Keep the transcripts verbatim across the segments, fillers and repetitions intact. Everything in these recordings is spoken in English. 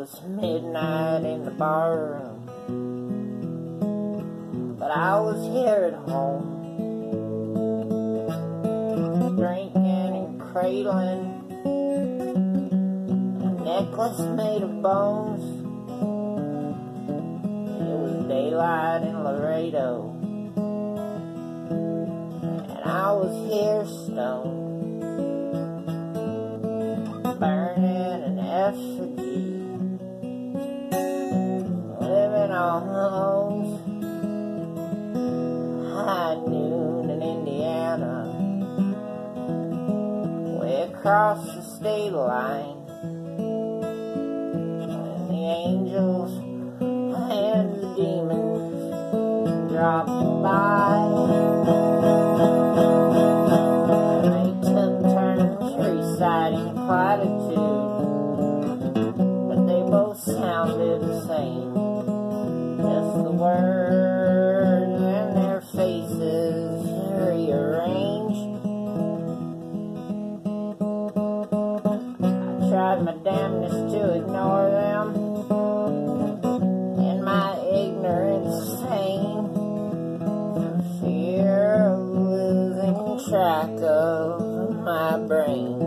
was midnight in the barroom, but I was here at home, drinking and cradling a necklace made of bones. It was daylight in Laredo, and I was here stoned, burning an effigy, living on those high noon in Indiana, way across the state line, and the angels and the demons dropped by. They took turns reciting platitudes, but they both sounded the same, just the words and their faces rearranged. I tried my damndest to ignore them, in my ignorance feign, for fear of losing track of my brain.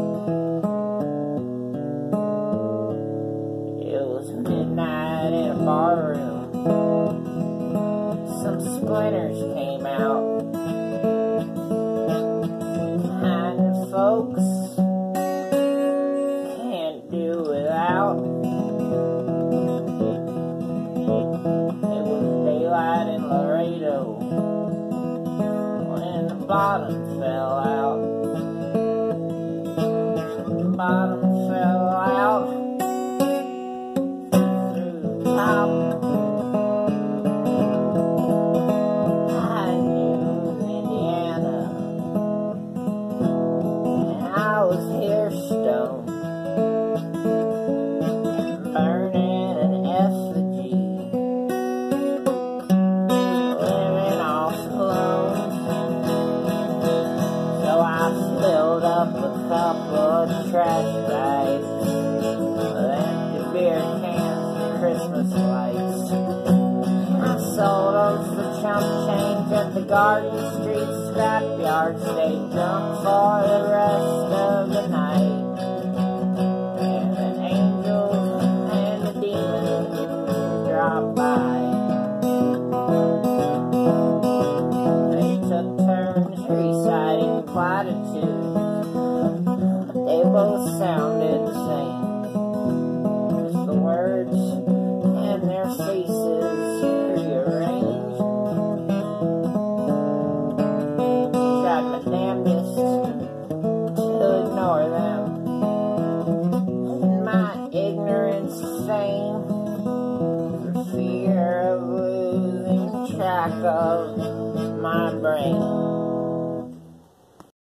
It was midnight in a barroom. Some splinters came out, kind of folks can't do without. It was daylight in Laredo when the bottom fell out. The bottom fell out through the top. I was here stoned, burning an effigy, living off alone. So I filled up a couple of trash bags with empty beer cans and Christmas lights. I sold them for chump change at the Garden Street scrapyard. Stayed drunk for the rest of the night, and the angels and the demons dropped by. They took turns reciting platitudes, but they both sounded the same, just the words and their faces rearranged. Tried my damndest to ignore them, in my ignorance feign, for fear of losing track of my brain.